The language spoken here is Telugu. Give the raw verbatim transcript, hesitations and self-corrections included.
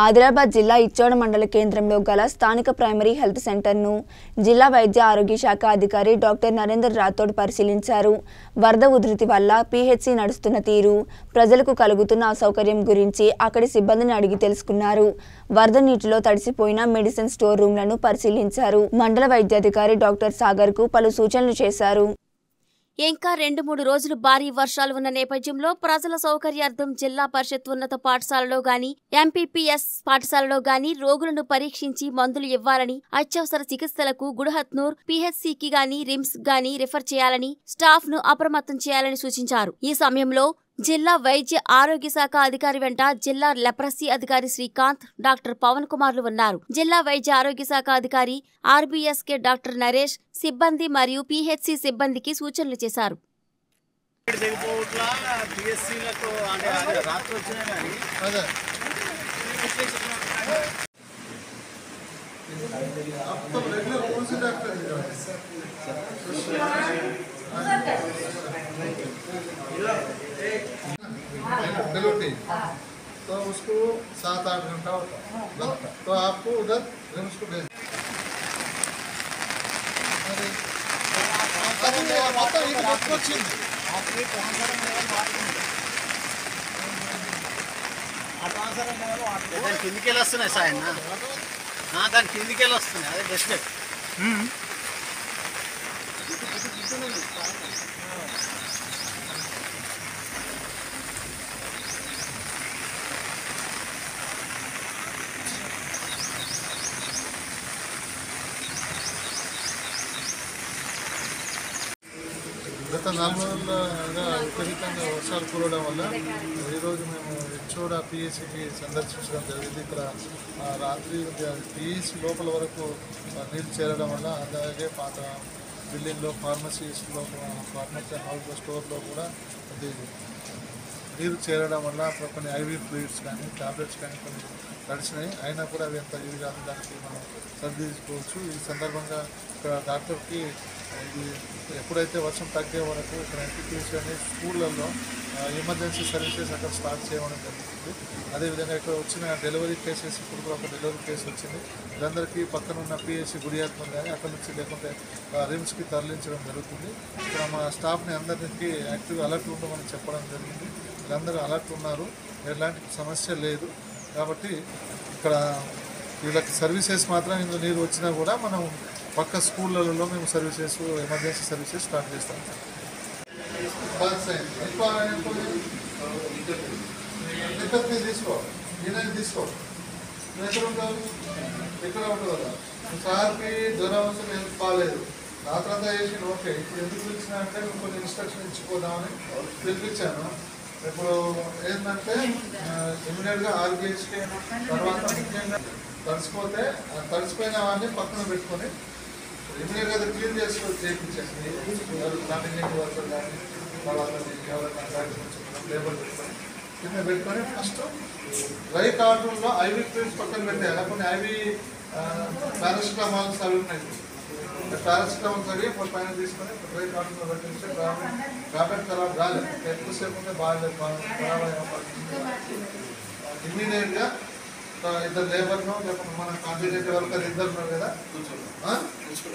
ఆదిలాబాద్ జిల్లా ఇచ్చోడ మండల కేంద్రంలో గల స్థానిక ప్రైమరీ హెల్త్ సెంటర్ను జిల్లా వైద్య ఆరోగ్య శాఖ అధికారి డాక్టర్ నరేందర్ రాథోడ్ పరిశీలించారు. వరద ఉధృతి వల్ల పీహెచ్సీ నడుస్తున్న తీరు, ప్రజలకు కలుగుతున్న అసౌకర్యం గురించి అక్కడి సిబ్బందిని అడిగి తెలుసుకున్నారు. వరద నీటిలో తడిసిపోయిన మెడిసిన్ స్టోర్ రూమ్లను పరిశీలించారు. మండల వైద్యాధికారి డాక్టర్ సాగర్ కు పలు సూచనలు చేశారు. ఇంకా రెండు మూడు రోజులు భారీ వర్షాలు ఉన్న నేపథ్యంలో ప్రజల సౌకర్యార్థం జిల్లా పరిషత్ ఉన్నత పాఠశాలలో గాని ఎంపీపీఎస్ పాఠశాలలో గాని రోగులను పరీక్షించి మందులు ఇవ్వాలని, అత్యవసర చికిత్సలకు గుడహత్నూర్ పీహెచ్సీకి గాని రిమ్స్ గాని రిఫర్ చేయాలని, స్టాఫ్ ను అప్రమత్తం చేయాలని సూచించారు. ఈ సమయంలో జిల్లా వైద్య ఆరోగ్య శాఖ అధికారి వెంట జిల్లా లెప్రసీ అధికారి శ్రీకాంత్, డాక్టర్ పవన్ కుమార్లు ఉన్నారు. జిల్లా వైద్య ఆరోగ్య శాఖ అధికారి ఆర్బీఎస్కే డాక్టర్ నరేష్ సిబ్బంది మరియు పీహెచ్సీ సిబ్బందికి సూచనలు చేశారు. तो उसको सात आठ घंटा होता लगता, तो आपको उधर रिम्स को भेज దాని కిందికి వెళ్ళి వస్తున్నాయి సార్ దాని కిందికి వెళ్ళి వస్తున్నాయి అదే బెస్ట్. గత నాలుగు రోజులుగా విపరీతంగా వర్షాలు కురవడం వల్ల ఈరోజు మేము ఇచ్చోడ పిఎస్సికి సందర్శించడం జరిగింది. ఇక్కడ రాత్రి పిఎస్సి లోపల వరకు నీళ్ళు చేరడం వల్ల అలాగే పాత బిల్డింగ్లో ఫార్మసీస్లో ఫార్మసీ హౌస్ స్టోర్లో కూడా అది నీరు చేరడం వల్ల కొన్ని ఐవీ ఫ్లూయిడ్స్ కానీ టాబ్లెట్స్ కానీ కొన్ని తడిచినాయి. అయినా కూడా అవి ఎంత యూజ్ కాదు, దానికి మనం సరిదిద్దుకోవచ్చు. ఈ సందర్భంగా ఇక్కడ డాక్టర్కి ఇది ఎప్పుడైతే వర్షం తగ్గే వరకు ఇక్కడ ఎంపీపీఎస్ అనే స్కూళ్ళల్లో ఎమర్జెన్సీ సర్వీసెస్ అక్కడ స్టార్ట్ చేయడం జరుగుతుంది. అదేవిధంగా ఇక్కడ వచ్చిన డెలివరీ కేసెస్ ఇప్పుడు కూడా ఒక డెలివరీ కేసు వచ్చింది. వీళ్ళందరికీ పక్కన ఉన్న పిఎస్సి గుడియాత్మ కానీ అక్కడ నుంచి లేకుంటే రిమ్స్కి తరలించడం జరుగుతుంది. ఇక్కడ మా స్టాఫ్ని అందరికీ యాక్టివ్గా అలర్ట్ ఉండమని చెప్పడం జరిగింది. వీళ్ళందరూ అలర్ట్ ఉన్నారు, ఎలాంటి సమస్య లేదు. కాబట్టి ఇక్కడ వీళ్ళకి సర్వీసెస్ మాత్రం ఇందులో నీరు వచ్చినా కూడా మనం పక్క స్కూళ్ళలో మేము సర్వీసెస్ ఎమర్జెన్సీ సర్వీసెస్ స్టార్ట్ చేస్తాం. తీసుకో నేను తీసుకో ఎక్కడ ఉంటావు, ఎక్కడ ఉంటుంది కదా సార్కి జ్వరం వస్తే నేను బాగాలేదు రాత్రంతా చేసి ఓకే ఇప్పుడు ఎందుకు పిలిచినా అంటే మేము కొన్ని ఇన్స్ట్రక్షన్ ఇచ్చిపోదామని పిలిపించాను. ఇప్పుడు ఏంటంటే ఇమీడియట్గా ఆర్బీఎస్కి తర్వాత ముఖ్యంగా తడిసిపోతే తడిసిపోయిన వాడిని పక్కన పెట్టుకొని ఇమీడియట్గా అది క్లీన్ చేసుకొని చేయించండి. కాంటినెంట్ వర్కర్ కానీ తర్వాత ఎవరైనా లేబర్ పెట్టుకొని కింద పెట్టుకొని ఫస్ట్ డ్రై కార్టూన్లో ఐవీ క్రీమ్స్ పక్కన పెట్టేయాలి. కొన్ని ఐవీ పారాసిటమాల్స్ అవి ఉన్నాయి, పారాసిటమాల్స్ అవి పైన తీసుకొని డ్రై కార్టూన్లో పెట్టించి ట్యాబ్లెట్ ఖరాబ్ కాలేదు, ఎక్కువసేపు ఉంటే బాగాలేదు ఖరాబ్ అయిన ఇమ్మీడియట్గా ఇద్దరు లేబర్ను లేకపోతే మన కాంటినెంట్ వర్కర్ ఇద్దరు ఉన్నారు కదా